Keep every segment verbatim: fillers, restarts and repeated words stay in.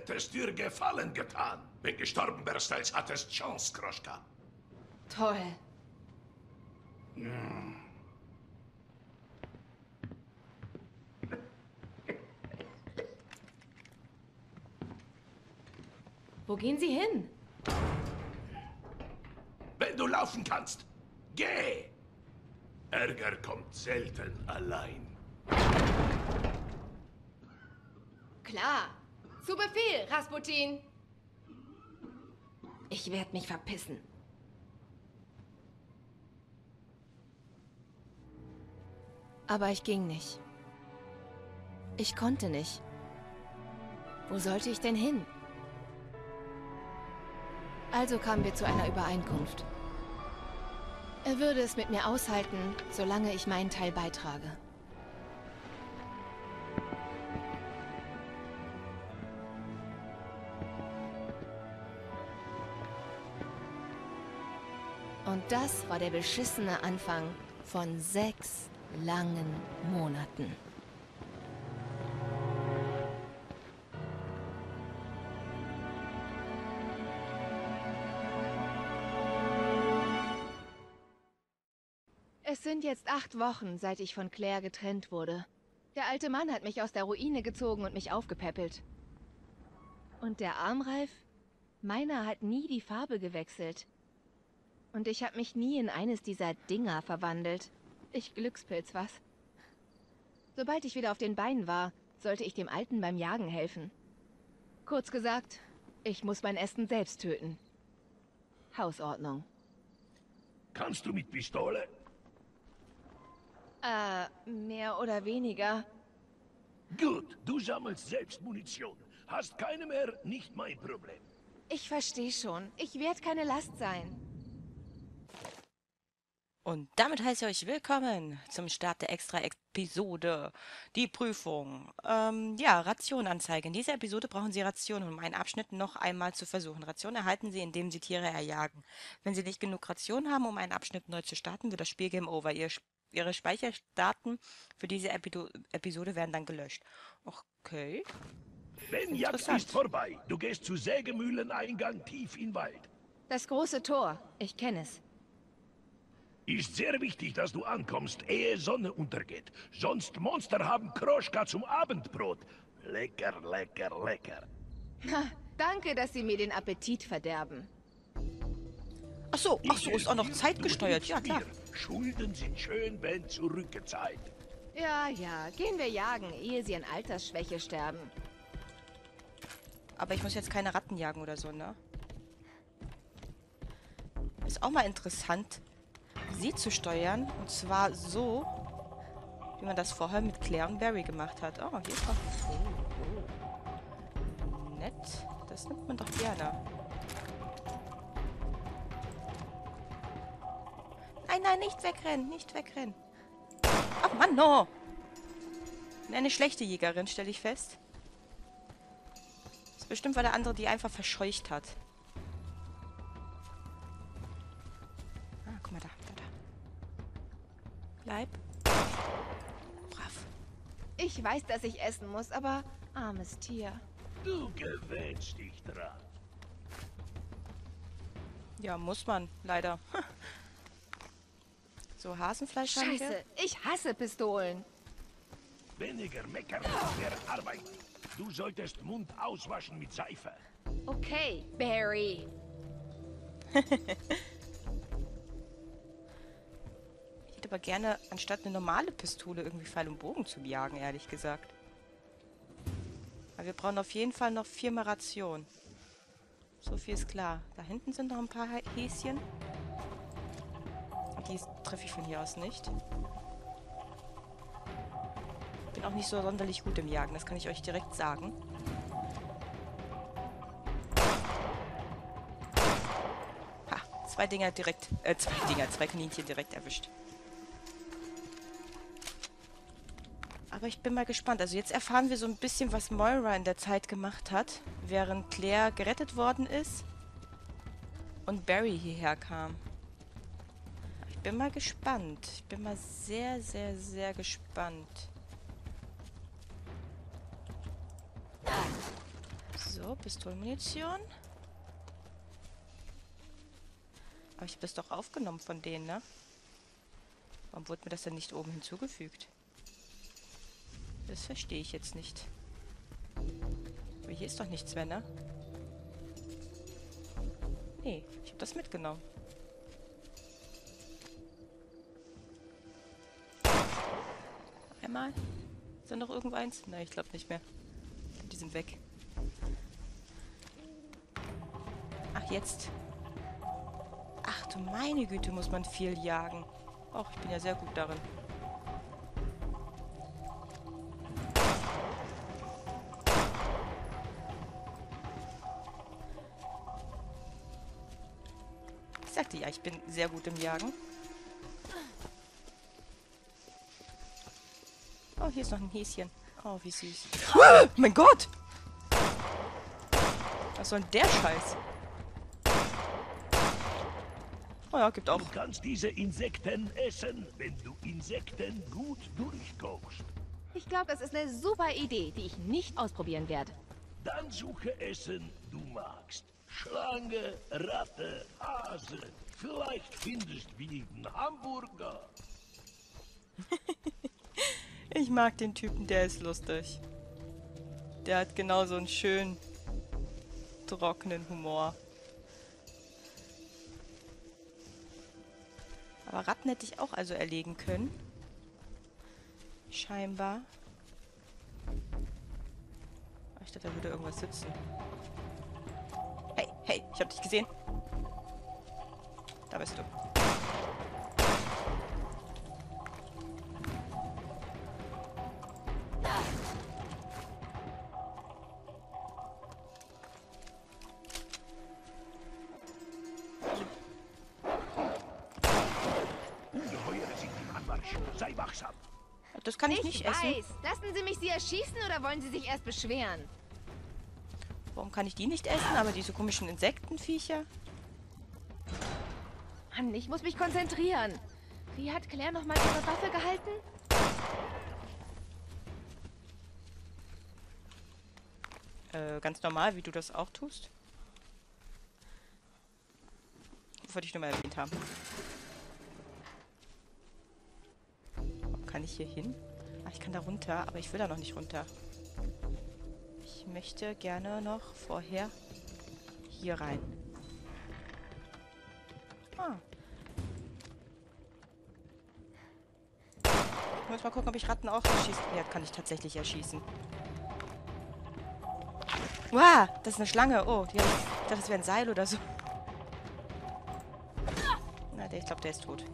hättest dir Gefallen getan. Wenn gestorben wärst, als hattest Chance, Kroschka. Toll. Hm. Wo gehen Sie hin? Wenn du laufen kannst, geh! Ärger kommt selten allein. Klar. Zu Befehl, Rasputin. Ich werde mich verpissen. Aber ich ging nicht. Ich konnte nicht. Wo sollte ich denn hin? Also kamen wir zu einer Übereinkunft. Er würde es mit mir aushalten, solange ich meinen Teil beitrage. Und das war der beschissene Anfang von sechs langen Monaten. Es sind jetzt acht Wochen, seit ich von Claire getrennt wurde. Der alte Mann hat mich aus der Ruine gezogen und mich aufgepäppelt. Und der Armreif? Meiner hat nie die Farbe gewechselt. Und ich habe mich nie in eines dieser Dinger verwandelt. Ich Glückspilz, was? Sobald ich wieder auf den Beinen war, sollte ich dem Alten beim Jagen helfen. Kurz gesagt, ich muss mein Essen selbst töten. Hausordnung. Kannst du mit Pistole? Äh, mehr oder weniger. Gut, du sammelst selbst Munition. Hast keine mehr, nicht mein Problem. Ich verstehe schon. Ich werde keine Last sein. Und damit heiße ich euch willkommen zum Start der Extra-Episode, die Prüfung. Ähm, ja, Rationanzeige. In dieser Episode brauchen Sie Rationen, um einen Abschnitt noch einmal zu versuchen. Rationen erhalten Sie, indem Sie Tiere erjagen. Wenn Sie nicht genug Rationen haben, um einen Abschnitt neu zu starten, wird das Spiel Game Over. Ihr, Ihre Speicherdaten für diese Epido Episode werden dann gelöscht. Okay. Wenn Jagd ist vorbei, du gehst zu Sägemühleneingang tief in Wald. Das große Tor. Ich kenne es. Ist sehr wichtig, dass du ankommst, ehe Sonne untergeht. Sonst Monster haben Kroschka zum Abendbrot. Lecker, lecker, lecker. Ha, danke, dass Sie mir den Appetit verderben. Ach so, ach so, ist auch noch zeitgesteuert. Ja, klar. Schulden sind schön, wenn zurückgezahlt. Ja, ja, gehen wir jagen, ehe Sie an Altersschwäche sterben. Aber ich muss jetzt keine Ratten jagen oder so, ne? Ist auch mal interessant, sie zu steuern. Und zwar so, wie man das vorher mit Claire und Barry gemacht hat. Oh, hier ist noch... Oh, oh. Nett. Das nimmt man doch gerne. Nein, nein, nicht wegrennen. Nicht wegrennen. Ach, Mann, no. Eine schlechte Jägerin, stelle ich fest. Das ist bestimmt, weil der andere die einfach verscheucht hat. Ah, guck mal da. da, da. Bleib. Brav. Ich weiß, dass ich essen muss, aber armes Tier. Du gewöhnst dich dran. Ja, muss man, leider. So, Hasenfleisch haben wir. Scheiße, ich hasse Pistolen. Weniger meckern, mehr Arbeit. Du solltest Mund auswaschen mit Seife. Okay, Barry. Ich hätte aber gerne, anstatt eine normale Pistole, irgendwie Pfeil und Bogen zu jagen, ehrlich gesagt. Aber wir brauchen auf jeden Fall noch viermal Ration. So viel ist klar. Da hinten sind noch ein paar Häschen. Die treffe ich von hier aus nicht. Bin auch nicht so sonderlich gut im Jagen, das kann ich euch direkt sagen. Ha, zwei Dinger direkt, äh, zwei Dinger, zwei Kaninchen direkt erwischt. Aber ich bin mal gespannt. Also jetzt erfahren wir so ein bisschen, was Moira in der Zeit gemacht hat, während Claire gerettet worden ist und Barry hierher kam. Ich bin mal gespannt. Ich bin mal sehr, sehr, sehr gespannt. So, Pistolenmunition. Aber ich habe das doch aufgenommen von denen, ne? Warum wurde mir das denn nicht oben hinzugefügt? Das verstehe ich jetzt nicht. Aber hier ist doch nichts mehr, ne? Nee, ich habe das mitgenommen. Einmal. Ist da noch irgendeins? Nein, ich glaube nicht mehr. Die sind weg. Ach, jetzt. Ach du meine Güte, muss man viel jagen. Och, ich bin ja sehr gut darin. Ich sagte ja, ich bin sehr gut im Jagen. Oh, hier ist noch ein Häschen. Oh, wie süß. Oh, mein Gott! Was soll denn der Scheiß? Oh ja, gibt auch. Du kannst diese Insekten essen, wenn du Insekten gut durchkochst. Ich glaube, das ist eine super Idee, die ich nicht ausprobieren werde. Dann suche Essen, du magst. Schlange, Ratte, Hase. Vielleicht findest du einen Hamburger. Ich mag den Typen, der ist lustig. Der hat genauso einen schönen, trockenen Humor. Aber Ratten hätte ich auch also erlegen können. Scheinbar. Ich dachte, da würde irgendwas sitzen. Hey, hey, ich hab dich gesehen. Da bist du. Ungeheure sind im Anmarsch. Sei wachsam. Das kann ich, Ich nicht weiß. essen. Lassen Sie mich Sie erschießen oder wollen Sie sich erst beschweren? Warum kann ich die nicht essen? Aber diese komischen Insektenviecher. Mann, ich muss mich konzentrieren. Wie hat Claire nochmal ihre Waffe gehalten? Äh, ganz normal, wie du das auch tust. Das wollte ich nur mal erwähnt haben. Kann ich hier hin? Ah, ich kann da runter, aber ich will da noch nicht runter. Ich möchte gerne noch vorher hier rein. Ah. Ich muss mal gucken, ob ich Ratten auch erschießen. Ja, kann ich tatsächlich erschießen. Wow, das ist eine Schlange. Oh, die hab ich, ich dachte, das wäre ein Seil oder so. Na, der, ich glaube, der ist tot.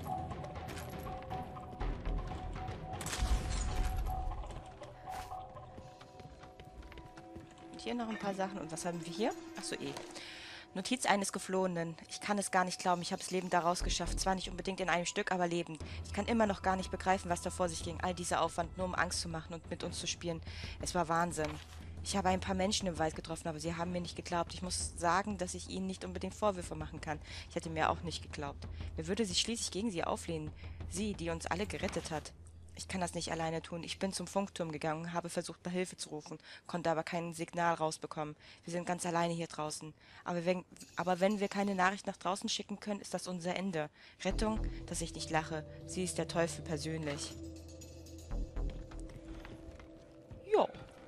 Und hier noch ein paar Sachen. Und was haben wir hier? Achso, eh. Notiz eines Geflohenen. Ich kann es gar nicht glauben, ich habe es lebend da rausgeschafft. Zwar nicht unbedingt in einem Stück, aber lebend. Ich kann immer noch gar nicht begreifen, was da vor sich ging. All dieser Aufwand, nur um Angst zu machen und mit uns zu spielen. Es war Wahnsinn. Ich habe ein paar Menschen im Wald getroffen, aber sie haben mir nicht geglaubt. Ich muss sagen, dass ich ihnen nicht unbedingt Vorwürfe machen kann. Ich hätte mir auch nicht geglaubt. Wer würde sich schließlich gegen sie auflehnen? Sie, die uns alle gerettet hat. Ich kann das nicht alleine tun. Ich bin zum Funkturm gegangen, habe versucht, nach Hilfe zu rufen, konnte aber kein Signal rausbekommen. Wir sind ganz alleine hier draußen. Aber wenn, aber wenn wir keine Nachricht nach draußen schicken können, ist das unser Ende. Rettung, dass ich nicht lache. Sie ist der Teufel persönlich. Jo.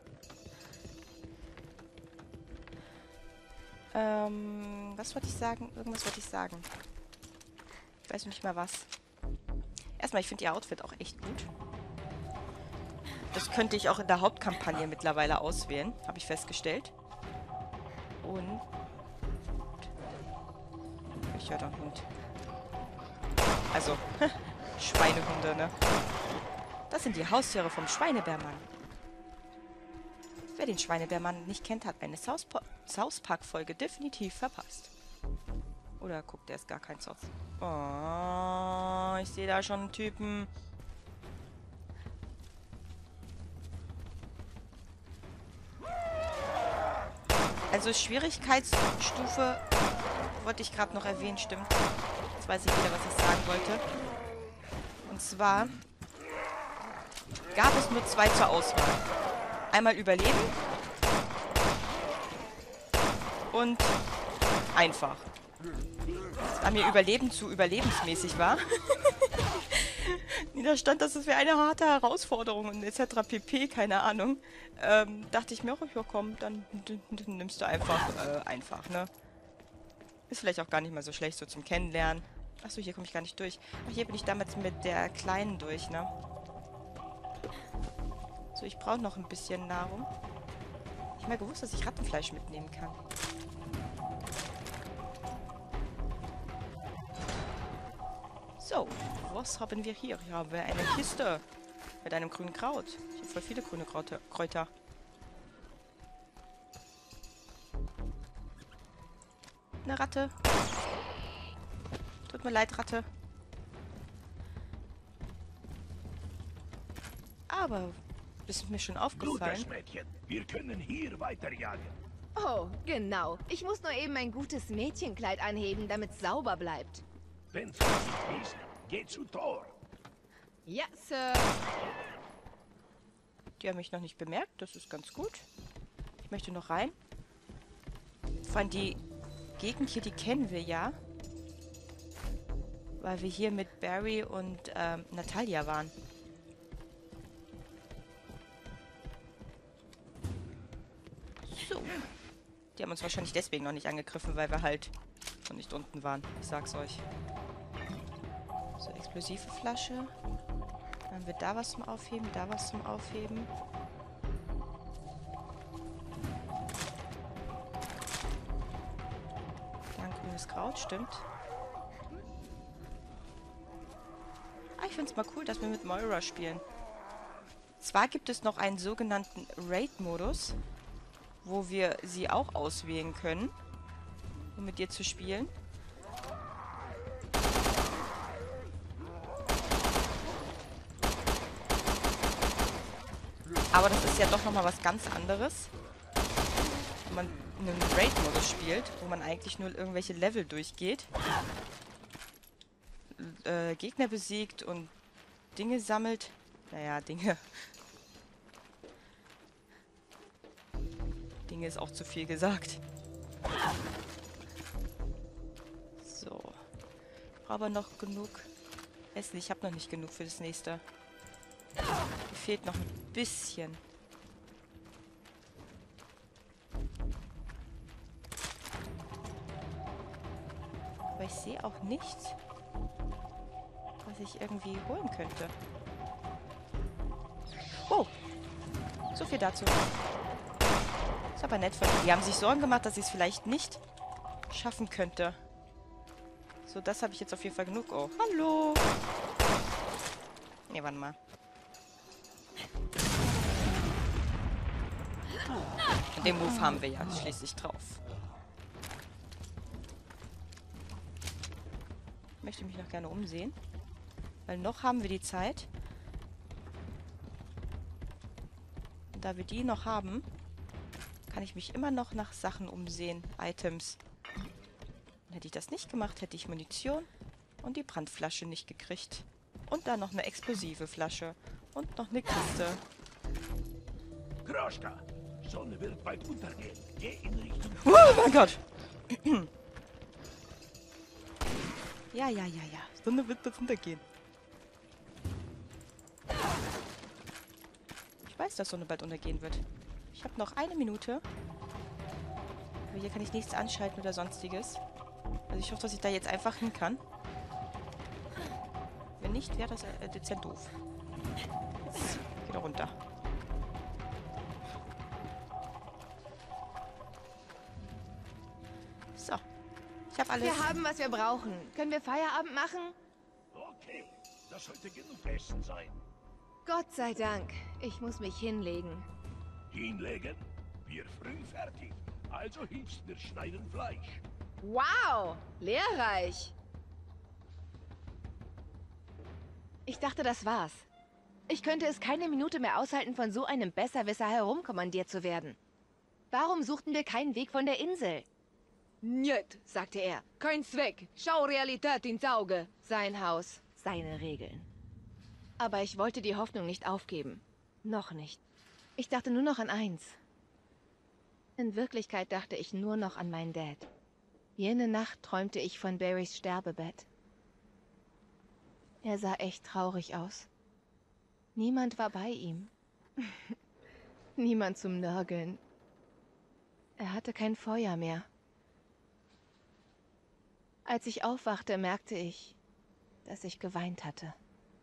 Ähm, was wollte ich sagen? Irgendwas wollte ich sagen. Ich weiß nicht mal was. Erstmal, ich finde ihr Outfit auch echt gut. Das könnte ich auch in der Hauptkampagne mittlerweile auswählen, habe ich festgestellt. Und... Ich höre da einen Hund. Also, Schweinehunde, ne? Das sind die Haustiere vom Schweinebärmann. Wer den Schweinebärmann nicht kennt, hat eine South, South Park-Folge definitiv verpasst. Oder guckt er erst gar kein South? Oh, ich sehe da schon einen Typen. Also Schwierigkeitsstufe wollte ich gerade noch erwähnen, stimmt. Jetzt weiß ich wieder, was ich sagen wollte. Und zwar gab es nur zwei zur Auswahl. Einmal überleben und einfach. Da mir Überleben zu überlebensmäßig war. Da stand, dass es wäre eine harte Herausforderung und et cetera pp, keine Ahnung. Ähm, dachte ich mir auch, ja komm, dann, dann, dann nimmst du einfach, äh, einfach, ne? Ist vielleicht auch gar nicht mal so schlecht so zum Kennenlernen. Achso, hier komme ich gar nicht durch. Ach, hier bin ich damals mit der Kleinen durch, ne? So, ich brauche noch ein bisschen Nahrung. Ich habe mal gewusst, dass ich Rattenfleisch mitnehmen kann. So, was haben wir hier? Hier haben wir eine Kiste mit einem grünen Kraut. Ich habe voll viele grüne Kraute, Kräuter. Eine Ratte. Tut mir leid, Ratte. Aber ist mir schon aufgefallen. Gutes Mädchen, wir können hier weiterjagen. Oh, genau. Ich muss nur eben ein gutes Mädchenkleid anheben, damit es sauber bleibt. Wenn fertig bist, geh zu Tor. Ja, Sir. Die haben mich noch nicht bemerkt. Das ist ganz gut. Ich möchte noch rein. Vor allem die Gegend hier, die kennen wir ja. Weil wir hier mit Barry und ähm, Natalia waren. So. Die haben uns wahrscheinlich deswegen noch nicht angegriffen, weil wir halt noch nicht unten waren. Ich sag's euch. So, explosive Flasche. Dann haben wir da was zum Aufheben, da was zum Aufheben. Da ein grünes Kraut, stimmt. Ah, ich find's mal cool, dass wir mit Moira spielen. Zwar gibt es noch einen sogenannten Raid-Modus, wo wir sie auch auswählen können, um mit ihr zu spielen. Aber das ist ja doch nochmal was ganz anderes, wenn man einen Raid-Modus spielt, wo man eigentlich nur irgendwelche Level durchgeht, äh, Gegner besiegt und Dinge sammelt. Naja, Dinge. Dinge ist auch zu viel gesagt. So. Ich brauche aber noch genug Essen. Ich habe noch nicht genug für das nächste. Mir fehlt noch ein bisschen. Aber ich sehe auch nichts, was ich irgendwie holen könnte. Oh! So viel dazu. Ist aber nett von ihnen. Die haben sich Sorgen gemacht, dass ich es vielleicht nicht schaffen könnte. So, das habe ich jetzt auf jeden Fall genug. Oh, hallo! Ne, warte mal. Den Move haben wir ja schließlich drauf. Ich möchte mich noch gerne umsehen. Weil noch haben wir die Zeit. Und da wir die noch haben, kann ich mich immer noch nach Sachen umsehen. Items. Und hätte ich das nicht gemacht, hätte ich Munition und die Brandflasche nicht gekriegt. Und dann noch eine explosive Flasche. Und noch eine Kiste. Kroschka, Sonne wird bald untergehen. Geh in Richtung... Oh mein Gott! Ja, ja, ja, ja. Sonne wird bald untergehen. Ich weiß, dass Sonne bald untergehen wird. Ich habe noch eine Minute. Aber hier kann ich nichts anschalten oder sonstiges. Also ich hoffe, dass ich da jetzt einfach hin kann. Wenn nicht, wäre das äh, dezent doof. Jetzt geht er runter. So. Ich habe alles. Wir haben, was wir brauchen. Können wir Feierabend machen? Okay, das sollte genug Essen sein. Gott sei Dank. Ich muss mich hinlegen. Hinlegen? Wir früh fertig. Also hilfst mir schneiden Fleisch. Wow, lehrreich. Ich dachte, das war's. Ich könnte es keine Minute mehr aushalten, von so einem Besserwisser herumkommandiert zu werden. Warum suchten wir keinen Weg von der Insel? Njet, sagte er. Kein Zweck. Schau Realität ins Auge. Sein Haus, seine Regeln. Aber ich wollte die Hoffnung nicht aufgeben. Noch nicht. Ich dachte nur noch an eins. In Wirklichkeit dachte ich nur noch an meinen Dad. Jene Nacht träumte ich von Barrys Sterbebett. Er sah echt traurig aus. Niemand war bei ihm. Niemand zum Nörgeln. Er hatte kein Feuer mehr. Als ich aufwachte, merkte ich, dass ich geweint hatte.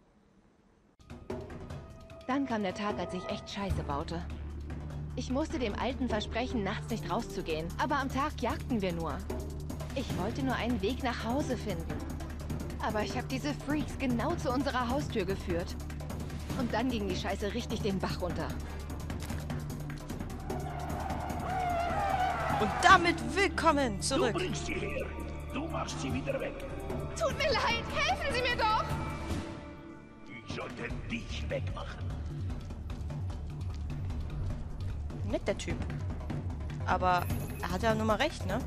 Dann kam der Tag, als ich echt Scheiße baute. Ich musste dem Alten versprechen, nachts nicht rauszugehen. Aber am Tag jagten wir nur. Ich wollte nur einen Weg nach Hause finden. Aber ich habe diese Freaks genau zu unserer Haustür geführt. Und dann ging die Scheiße richtig den Bach runter. Und damit willkommen zurück. Du bringst sie her. Du machst sie wieder weg. Tut mir leid, helfen Sie mir doch! Ich sollte dich wegmachen. Nett, der Typ. Aber er hat ja nun mal recht, ne?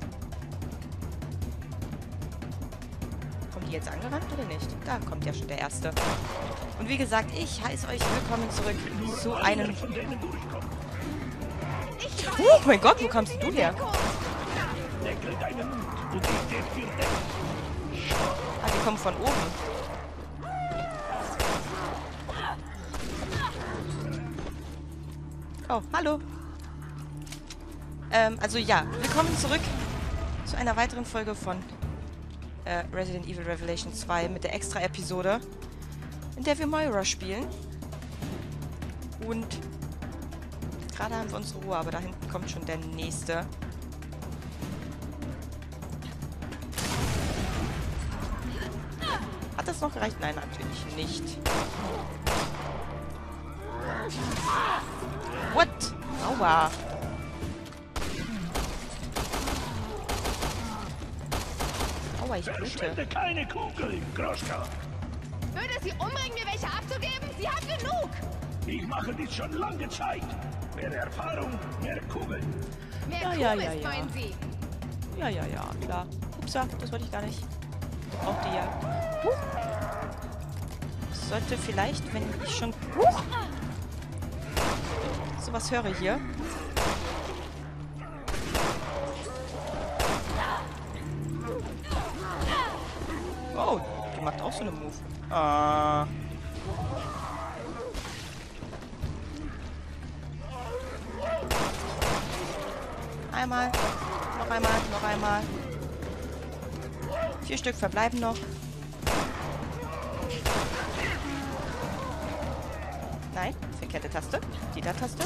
Kommt die jetzt angerannt oder nicht? Da kommt ja schon der Erste. Und wie gesagt, ich heiße euch willkommen zurück zu einem... Von denen durchkommt. Oh mein Gott, wo kommst du her? Deckel deinen Mund und ich geb dir den. Ah, die kommen von oben. Oh, hallo. Ähm, also ja, willkommen zurück zu einer weiteren Folge von äh, Resident Evil Revelation zwei mit der Extra-Episode, in der wir Moira spielen. Und gerade haben wir unsere Ruhe, aber da hinten kommt schon der nächste. Hat das noch gereicht? Nein, natürlich nicht. What? Aua. Aua, ich blute. Verschwende keine Kugel, Groschka. Würde es Sie umbringen, mir welche abzugeben? Sie hat genug! Ich mache dies schon lange Zeit. Mehr Erfahrung, mehr Kugeln. Mehr Ja, Kuh ja, ist, ja, ja. meinen Sie? Ja, ja, ja, klar. Upsa, das wollte ich gar nicht. Ich brauchte ja... Huch. Ich sollte vielleicht, wenn ich schon... Huch. Sowas höre hier. Oh, die macht auch so eine Move. Ah. Einmal, noch einmal, noch einmal. Vier Stück verbleiben noch. Nein, verkehrte Taste. Die da Taste.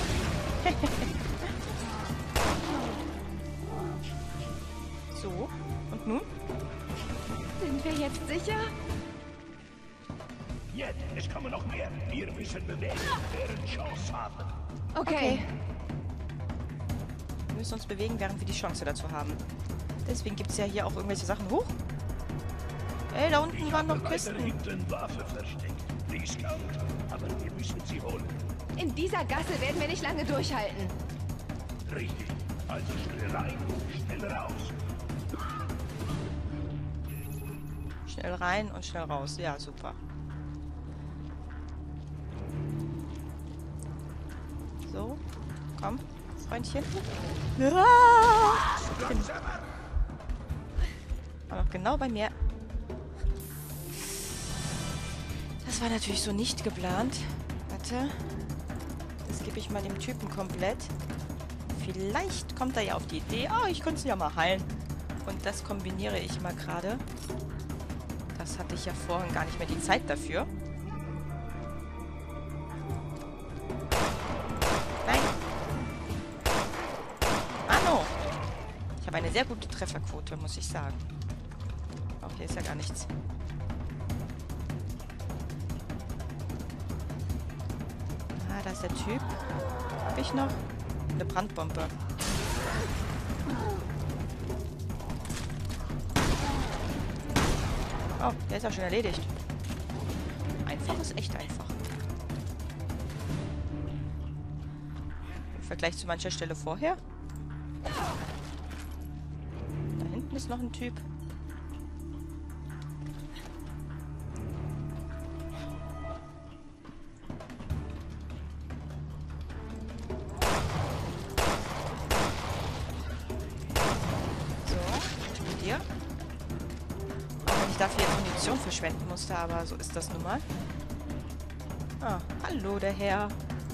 So, und nun? Sind wir jetzt sicher? Jetzt, es kommen noch mehr. Wir müssen bewegen, während Chance haben. Okay. Wir müssen uns bewegen, während wir die Chance dazu haben. Deswegen gibt es ja hier auch irgendwelche Sachen hoch. Ey, da unten Ich waren habe noch leider Kisten. hinten Waffe versteckt. Riskant, aber wir müssen sie holen. In dieser Gasse werden wir nicht lange durchhalten. Richtig. Also schnell rein, schnell raus. Schnell rein und schnell raus. Ja, super. So, komm, Freundchen. Ah! War noch genau bei mir. Das war natürlich so nicht geplant. Warte. Das gebe ich mal dem Typen komplett. Vielleicht kommt er ja auf die Idee. Oh, ich könnte es ja mal heilen. Und das kombiniere ich mal gerade. Das hatte ich ja vorhin gar nicht mehr die Zeit dafür. Nein. Mano. Ich habe eine sehr gute Trefferquote, muss ich sagen. Auch hier ist ja gar nichts. Ah, da ist der Typ. Habe ich noch eine Brandbombe. Oh, der ist auch schon erledigt. Einfach ist echt einfach. Im Vergleich zu mancher Stelle vorher. Da hinten ist noch ein Typ. dafür jetzt Munition verschwenden musste, aber so ist das nun mal. Ah, hallo, der Herr.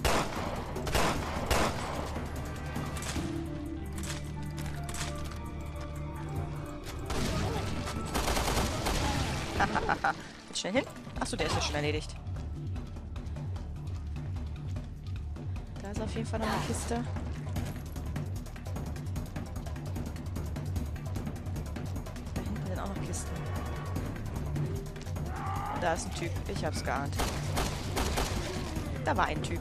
Jetzt schnell hin. Achso, der ist ja schon erledigt. Da ist auf jeden Fall noch eine Kiste. Da hinten sind auch noch Kisten. Und da ist ein Typ. Ich hab's geahnt. Da war ein Typ.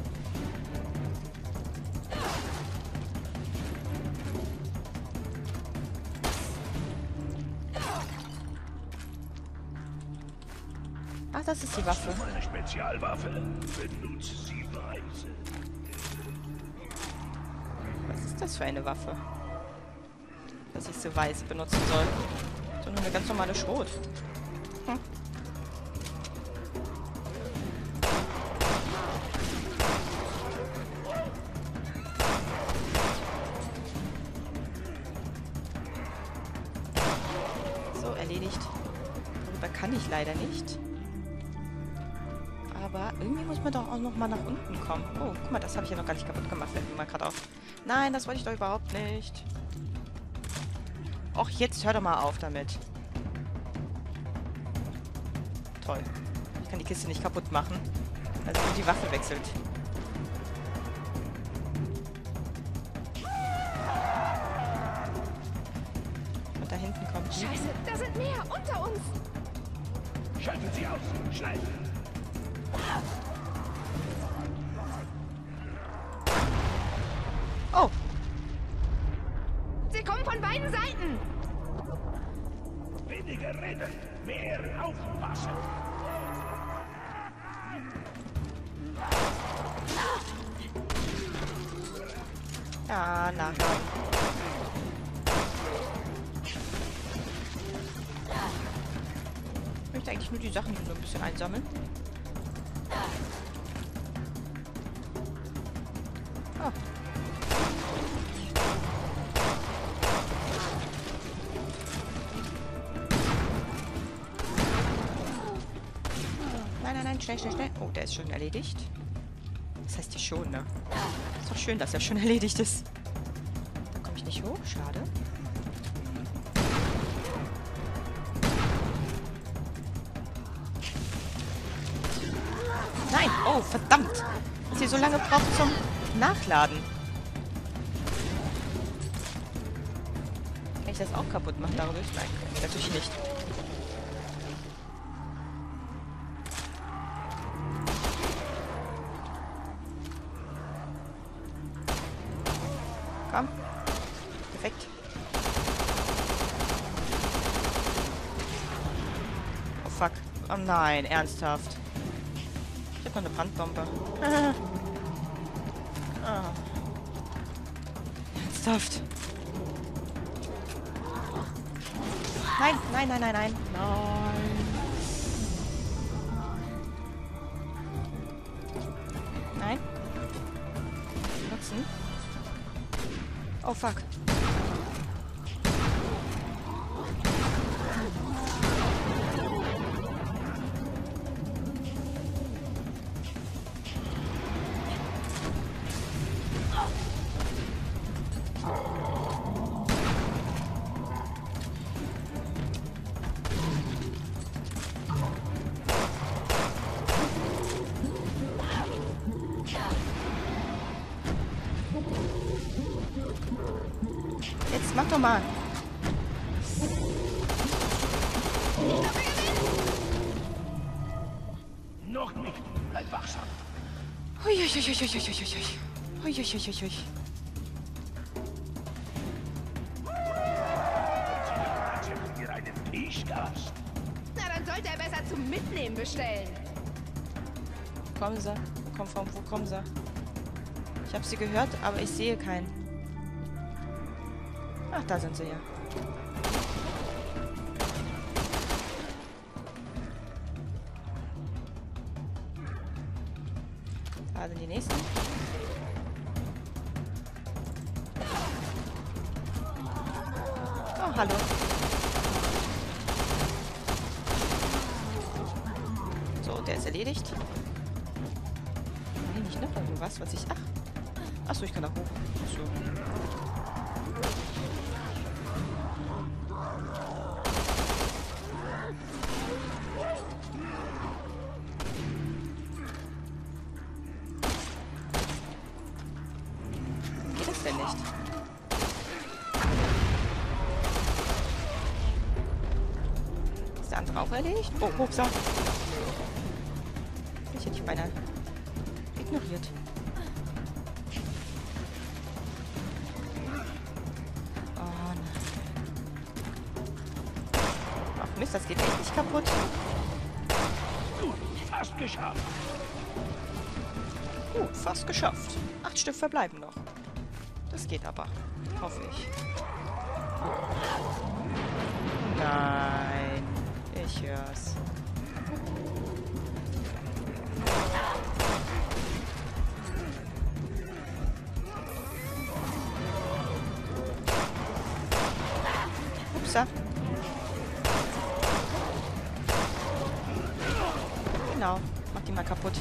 Ach, das ist die Waffe. Hast du meine Spezialwaffe? Benutze sie weise. Was ist das für eine Waffe? Dass ich sie weise benutzen soll. So nur eine ganz normale Schrot. Hm. So, erledigt. Darüber kann ich leider nicht. Aber irgendwie muss man doch auch noch mal nach unten kommen. Oh, guck mal, das habe ich ja noch gar nicht kaputt gemacht. Fällt mir mal gerade auf. Nein, das wollte ich doch überhaupt nicht. Och, jetzt hör doch mal auf damit. Toll. Ich kann die Kiste nicht kaputt machen. Also nur die Waffe wechselt. Und da hinten kommt... Scheiße, da sind mehr unter uns. Schalten Sie aus. Schnell. Oh! Sie kommen von beiden Seiten. Weniger reden, mehr aufpassen. Ja, nachladen. Ich möchte eigentlich nur die Sachen so ein bisschen einsammeln. Oh. Nein, nein, nein, schnell, schnell, schnell. Oh, der ist schon erledigt. Das heißt ja schon, ne? Ist doch schön, dass er schon erledigt ist. Da komme ich nicht hoch, schade. Nein! Oh, verdammt! Dass sie so lange braucht zum Nachladen. Kann ich das auch kaputt machen dadurch? Nein, natürlich nicht. Komm. Perfekt. Oh fuck. Oh nein, ernsthaft. Ich hab noch eine Brandbombe. Ah. Ernsthaft. Nein, nein, nein, nein, nein. Nein. Nein. Nutzen. Oh fuck. Jetzt mach doch mal. Noch nicht. Bleib wachsam. Huiuiuiuiuiuiui. Huiuiuiui. Akzeptieren wir einen Tischgast. Na, dann sollte er besser zum Mitnehmen bestellen. Kommen sie. Komm, von wo kommen sie? Ich habe sie gehört, aber ich sehe keinen. Ach, da sind sie ja. Da sind die nächsten. Oh, hallo. erledigt. Nee, nicht noch irgendwas, was ich... Ach. Achso, ich kann da hoch. Achso. Geht das denn nicht? Ist der andere auch erledigt? Oh, Hupsa. Ich hätte dich beinahe ignoriert. Oh nein. Ach Mist, das geht echt nicht kaputt. Gut, fast geschafft. Uh, fast geschafft. Acht Stück verbleiben noch. Das geht aber. Hoffe ich. Nein. Ich hör's. Upsa. Genau. Mach die mal kaputt.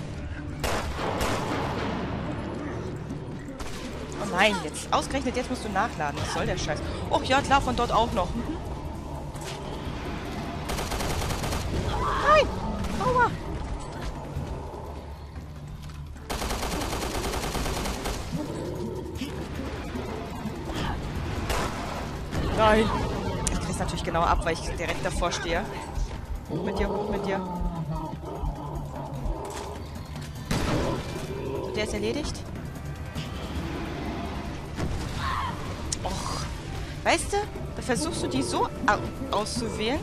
Oh nein, jetzt. Ausgerechnet jetzt musst du nachladen. Was soll der Scheiß? Och ja, klar, von dort auch noch. Mhm. Nein! Aua! Nein! Ich krieg's natürlich genau ab, weil ich direkt davor stehe. Hoch mit dir, hoch mit dir. So, der ist erledigt. Och. Weißt du, da versuchst du die so au auszuwählen.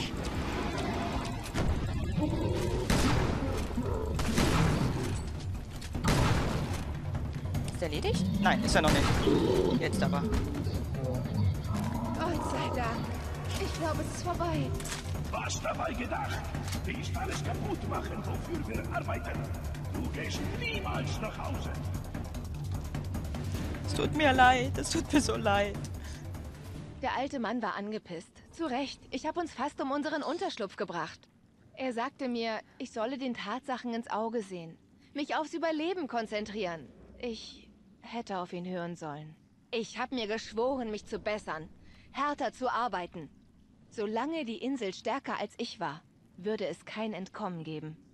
Ist er erledigt? Nein, ist er noch nicht. Jetzt aber. Gott sei Dank. Ich glaube, es ist vorbei. Was dabei gedacht? Willst alles kaputt machen, wofür wir arbeiten? Du gehst niemals nach Hause. Es tut mir leid, es tut mir so leid. Der alte Mann war angepisst. Zu Recht. Ich habe uns fast um unseren Unterschlupf gebracht. Er sagte mir, ich solle den Tatsachen ins Auge sehen. Mich aufs Überleben konzentrieren. Ich hätte auf ihn hören sollen. Ich habe mir geschworen, mich zu bessern. Härter zu arbeiten. Solange die Insel stärker als ich war, würde es kein Entkommen geben.